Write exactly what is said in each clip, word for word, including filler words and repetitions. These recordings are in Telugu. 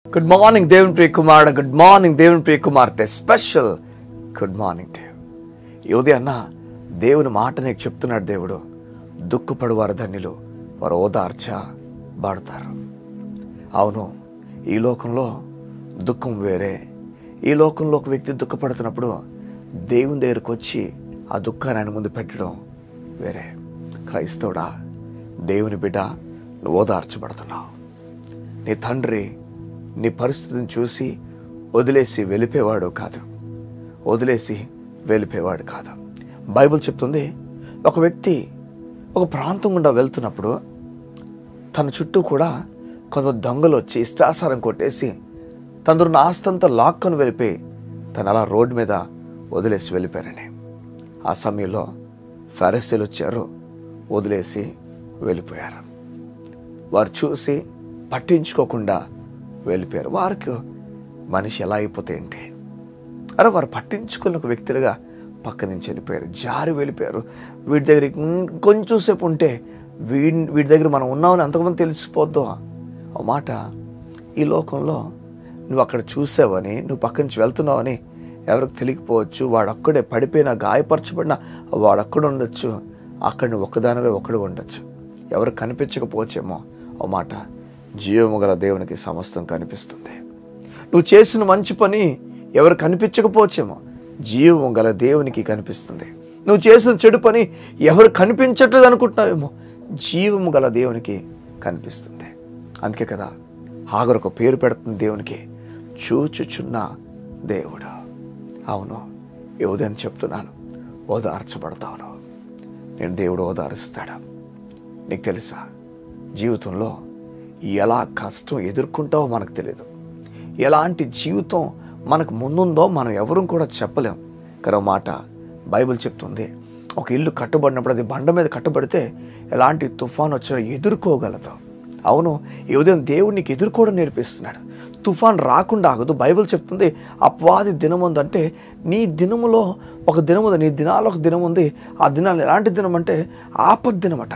గుడ్ మార్నింగ్ దేవుని ప్రియ కుమారుడు, గుడ్ మార్నింగ్ దేవుని ప్రియ కుమార్తె. Special good morning to you. ఈ ఉదయాన్న దేవుని మాట నీకు చెప్తున్నాడు దేవుడు. దుఃఖపడువారు ధన్యులు, వారు ఓదార్చబడతారు. అవును, ఈ లోకంలో దుఃఖం వేరే. ఈ లోకంలో ఒక వ్యక్తి దుఃఖపడుతున్నప్పుడు దేవుని దగ్గరకు వచ్చి ఆ దుఃఖాన్ని ఆయన ముందు పెట్టడం వేరే. క్రైస్తవుడా, దేవుని బిడ్డ, నువ్వు ఓదార్చబడుతున్నావు. నీ తండ్రి నీ పరిస్థితిని చూసి వదిలేసి వెళ్ళిపోయేవాడు కాదు, వదిలేసి వెళ్ళిపోయేవాడు కాదు. బైబిల్ చెప్తుంది, ఒక వ్యక్తి ఒక ప్రాంతం గుండా వెళ్తున్నప్పుడు తన చుట్టూ కూడా కొంత దొంగలు వచ్చి ఇష్టాసారం కొట్టేసి తనదున్న ఆస్తంతా లాక్కొని వెళ్ళిపోయి తను అలా రోడ్డు మీద వదిలేసి వెళ్ళిపోయారని. ఆ సమయంలో ఫరిసీయులు వచ్చారు, వదిలేసి వెళ్ళిపోయారు. వారు చూసి పట్టించుకోకుండా వెళ్ళిపోయారు. వారికి మనిషి ఎలా అయిపోతే ఏంటి, అరే వారు పట్టించుకున్న ఒక వ్యక్తులుగా పక్క నుంచి వెళ్ళిపోయారు, జారి వెళ్ళిపోయారు. వీటి దగ్గర కొంచెం సేపు ఉంటే వీడి వీటి దగ్గర మనం ఉన్నామని అంతకుముందు తెలిసిపోద్దు. ఆ మాట ఈ లోకంలో నువ్వు అక్కడ చూసావని, నువ్వు పక్క నుంచి వెళ్తున్నావని ఎవరికి తెలియకపోవచ్చు. వాడొక్కడే పడిపోయినా, గాయపరచబడినా వాడొక్కడ ఉండొచ్చు. అక్కడ నువ్వు ఒక్కదానివే ఒక్కడు ఉండొచ్చు. ఎవరు కనిపించకపోవచ్చేమో. ఆ మాట జీవము గల దేవునికి సమస్తం కనిపిస్తుంది. నువ్వు చేసిన మంచి పని ఎవరు కనిపించకపోవచ్చేమో, జీవము గల దేవునికి కనిపిస్తుంది. నువ్వు చేసిన చెడు పని ఎవరు కనిపించట్లేదు అనుకుంటున్నావేమో, జీవము గల దేవునికి కనిపిస్తుంది. అందుకే కదా హాగరు ఒక పేరు పెడుతుంది దేవునికి, చూచుచున్న దేవుడు. అవును, ఈ ఉదయం చెప్తున్నాను, ఓదార్చబడతాను. నేను దేవుడు ఓదారుస్తాడు. నీకు తెలుసా, జీవితంలో ఎలా కష్టం ఎదుర్కొంటావో మనకు తెలియదు. ఎలాంటి జీవితం మనకు ముందుందో మనం ఎవరూ కూడా చెప్పలేం. కానీ మాట బైబిల్ చెప్తుంది, ఒక ఇల్లు కట్టబడినప్పుడు అది బండ మీద కట్టబడితే ఎలాంటి తుఫాను వచ్చినా ఎదుర్కోగలదు. అవును, ఈ ఉదయం దేవుడు నీకు ఎదుర్కోవడం నేర్పిస్తున్నాడు. తుఫాన్ రాకుండా ఆగదు. బైబిల్ చెప్తుంది, అపవాది దినం ఉంది అంటే నీ దినములో ఒక దినం ఉంది, నీ దినాల్లో ఒక దినం ఉంది. ఆ దినాలు ఎలాంటి దినం అంటే ఆపద్ దినమట.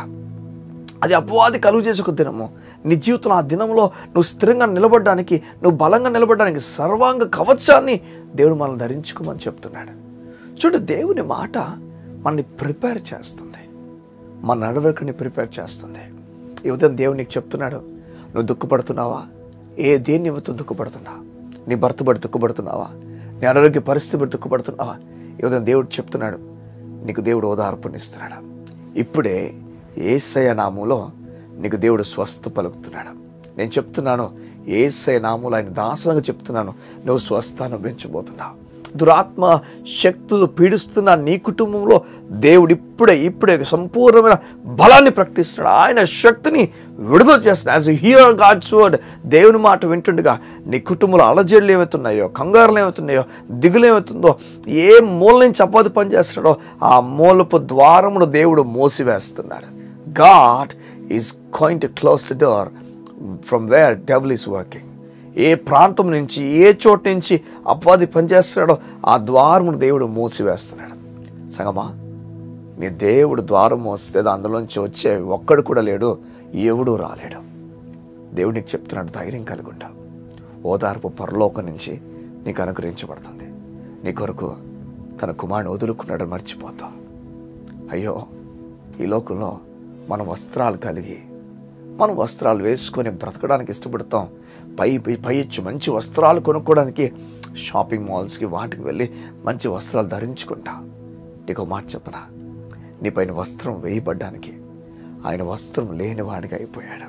అది అపవాది కలుగు చేసే ఒక దినము. నీ జీవితంలో ఆ దినంలో నువ్వు స్థిరంగా నిలబడడానికి, నువ్వు బలంగా నిలబడడానికి సర్వాంగ కవచాన్ని దేవుడు మనల్ని ధరించుకోమని చెప్తున్నాడు. చూడు, దేవుని మాట మనల్ని ప్రిపేర్ చేస్తుంది, మన నడవడికని ప్రిపేర్ చేస్తుంది. ఈ ఉదయం దేవుడు నీకు చెప్తున్నాడు, నువ్వు దుఃఖపడుతున్నావా? ఏ దేన్ని నిమిత్తం దుఃఖపడుతున్నావా? నీ భర్త బట్టి దుఃఖపడుతున్నావా? నీ అనారోగ్య పరిస్థితి బట్టి దుఃఖపడుతున్నావా? ఈ ఉదయం దేవుడు చెప్తున్నాడు, నీకు దేవుడు ఓదార్పునిస్తున్నాడు. ఇప్పుడే యేసయ్య నామములో నీకు దేవుడు స్వస్థ పలుకుతున్నాడు. నేను చెప్తున్నాను, యేసయ్య నామములో ఆయన దాసనగా చెప్తున్నాను, నువ్వు స్వస్థ అనుభవించబోతున్నావు. దురాత్మ శక్తులు పీడిస్తున్న నీ కుటుంబంలో దేవుడు ఇప్పుడే ఇప్పుడే సంపూర్ణమైన బలాన్ని ప్రకటిస్తున్నాడు. ఆయన శక్తిని విడుదల చేస్తున్నాడు. As you hear God's word, దేవుని మాట వింటుండగా నీ కుటుంబంలో అలజడులు ఏమవుతున్నాయో, కంగారులు ఏమవుతున్నాయో, దిగులు ఏమవుతుందో, ఏ మూల నుంచి అపవాది పనిచేస్తున్నాడో ఆ మూలపు ద్వారమును దేవుడు మూసివేస్తున్నాడు. God is going to close the door from where devil is working. ఏ ప్రాంతం నుంచి, ఏ చోటు నుంచి అపవాది పనిచేస్తున్నాడో ఆ ద్వారమును దేవుడు మూసివేస్తున్నాడు. సంగమా, నీ దేవుడు ద్వారం మోస్తే అందులోంచి వచ్చే ఒక్కడు కూడా లేడు, ఎవడు రాలేడు. దేవుడు నీకు చెప్తున్నాడు, ధైర్యం కలిగి ఉండు. ఓదార్పు పరలోకం నుంచి నీకు అనుగ్రహించబడుతుంది. నీ కొరకు తన కుమారుని వదులుకున్నాడు మర్చిపోతావు. అయ్యో, ఈ లోకంలో మన వస్త్రాలు కలిగి, మనం వస్త్రాలు వేసుకొని బ్రతకడానికి ఇష్టపడతాం. పై పై ఇచ్చి మంచి వస్త్రాలు కొనుక్కోవడానికి షాపింగ్ మాల్స్కి వాటికి వెళ్ళి మంచి వస్త్రాలు ధరించుకుంటా. నీకు మాట చెప్పనా, నీ పైన వస్త్రం వేయబడ్డానికి ఆయన వస్త్రం లేనివాడిగా అయిపోయాడు.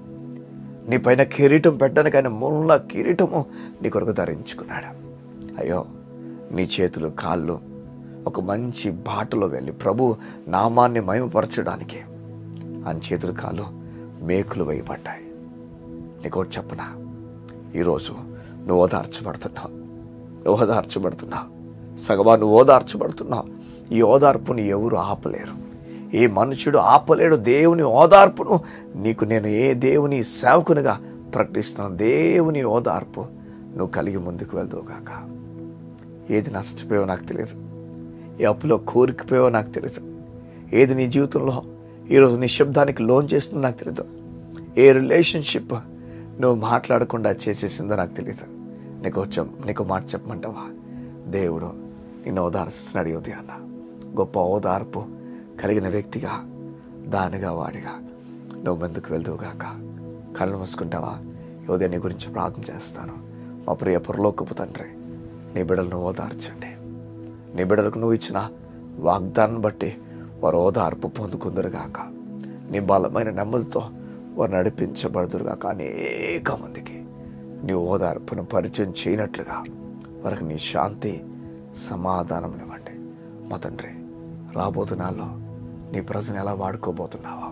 నీ పైన కిరీటం పెట్టడానికి ఆయన ముళ్ళ కిరీటము నీ కొరకు ధరించుకున్నాడు. అయ్యో, నీ చేతులు కాళ్ళు ఒక మంచి బాటలో వెళ్ళి ప్రభు నామాన్ని మహిమపరచడానికి ఆయన చేతులు కాళ్ళు మేకులు వేయబడ్డాయి. నీకు చెప్పనా, ఈరోజు నువ్వు ఓదార్చబడుతున్నావు, నువ్వు ఓదార్చబడుతున్నావు. సగమా, నువ్వు ఓదార్చబడుతున్నావు. ఈ ఓదార్పుని ఎవరు ఆపలేరు, ఏ మనుషుడు ఆపలేడు. దేవుని ఓదార్పును నీకు నేను ఏ దేవుని సేవకునిగా ప్రకటిస్తున్నాను. దేవుని ఓదార్పు నువ్వు కలిగి ముందుకు వెళ్దువుగాక. ఏది నష్టపోయావో నాకు తెలియదు, ఏ అప్పులో కోరికపోయావో నాకు తెలియదు, ఏది నీ జీవితంలో ఈరోజు నిశ్శబ్దానికి లోన్ చేస్తుందో నాకు తెలియదు, ఏ రిలేషన్షిప్ నువ్వు మాట్లాడకుండా చేసేసిందో నాకు తెలియదు. నీకు వచ్చాం నీకు మాట చెప్పమంటావా? దేవుడు నిన్ను ఓదార్స్తున్నాడు. యోధి అన్న గొప్ప ఓదార్పు కలిగిన వ్యక్తిగా, దానిగా, వాడిగా నువ్వు ముందుకు వెళ్దువుగాక. కళ్ళు మూసుకుంటావా? యోధి నీ గురించి ప్రార్థన చేస్తాను. మా ప్రియ పరలోకపు తండ్రి, నీ బిడ్డలను ఓదార్చండి. నీ బిడ్డలకు నువ్వు ఇచ్చిన వాగ్దానం బట్టి వారు ఓదార్పు పొందుకుందరుగాక. నీ బలమైన నెమ్మదితో వారు నడిపించబడుదురుగాక. అనేక మందికి నీ ఓదార్పును పరిచయం చేయనట్లుగా వారికి నీ శాంతి సమాధానం ఇవ్వండి. మా తండ్రి, రాబోతున్నాలో నీ ప్రజను ఎలా వాడుకోబోతున్నావా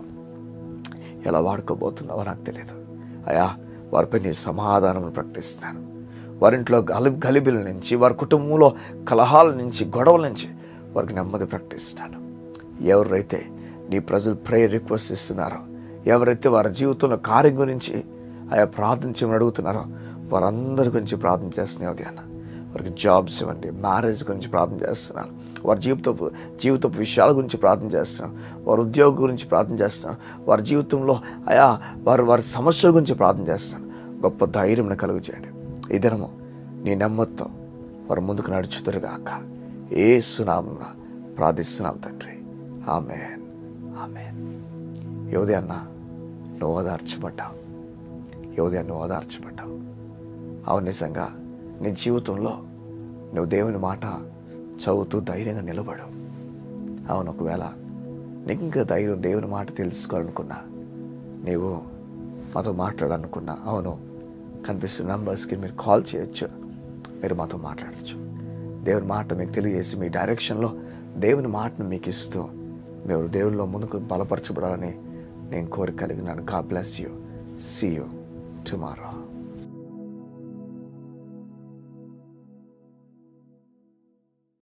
ఎలా వాడుకోబోతున్నావో నాకు తెలియదు అయ్యా. వారిపై నీ సమాధానం ప్రకటిస్తున్నాను. వారింట్లో గలి గలిబిల నుంచి, వారి కుటుంబంలో కలహాల నుంచి, గొడవల నుంచి వారికి నెమ్మది ప్రకటిస్తున్నాను. ఎవరైతే నీ ప్రజలు ప్రేయర్ రిక్వెస్ట్ ఇస్తున్నారో, ఎవరైతే వారి జీవితంలో కార్యం గురించి ఆయా ప్రార్థన చేయమని అడుగుతున్నారో వారందరి గురించి ప్రార్థన చేస్తున్నావు అన్న. వారికి జాబ్స్ ఇవ్వండి. మ్యారేజ్ గురించి ప్రార్థన చేస్తున్నాను. వారి జీవితపు జీవితపు విషయాల గురించి ప్రార్థన చేస్తున్నాను. వారి ఉద్యోగం గురించి ప్రార్థన చేస్తున్నాను. వారి జీవితంలో ఆయా వారి వారి సమస్యల గురించి ప్రార్థన చేస్తున్నాను. గొప్ప ధైర్యం కలుగు చేయండి. ఈ దినము నీ నెమ్మదితో వారు ముందుకు నడుచుదురుగాక. యేసు నామమున ప్రార్థిస్తున్నాం తండ్రి. ఆమేన్, ఆమేన్. యోధి అన్న, నువ్వు ఓదార్చబడ్డావు. యోధి అన్న, నువ్వు ఓదార్చబడ్డావు. అవును, నిజంగా నీ జీవితంలో నువ్వు దేవుని మాట చదువుతూ ధైర్యంగా నిలబడు. అవును, ఒకవేళ నీకు ఇంకా ధైర్యం దేవుని మాట తెలుసుకోవాలనుకున్నా, నీవు మాతో మాట్లాడాలనుకున్నా, అవును, కనిపిస్తున్న నంబర్స్కి మీరు కాల్ చేయొచ్చు. మీరు మాతో మాట్లాడచ్చు. దేవుని మాట మీకు తెలియజేసి మీ డైరెక్షన్లో దేవుని మాటను మీకు ఇస్తూ మీరు దేవునిలో ముందుకు బలపరచబడాలని నేను కోరిక కలిగినాను. God bless you. See you tomorrow.